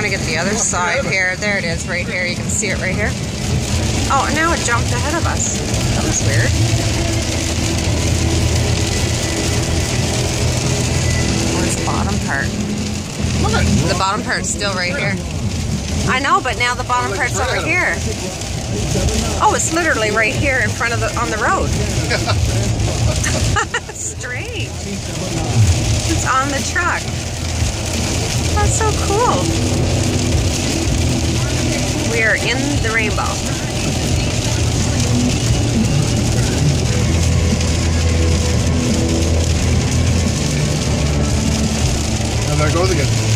trying to get the other side here. There it is, right here. You can see it right here. Oh, and now it jumped ahead of us. That was weird. Where's the bottom part? The bottom part's still right here. I know, but now the bottom part's over here. Oh, it's literally right here in front of on the road. Straight. It's on the truck. That's so cool. We are in the rainbow. And there it goes again.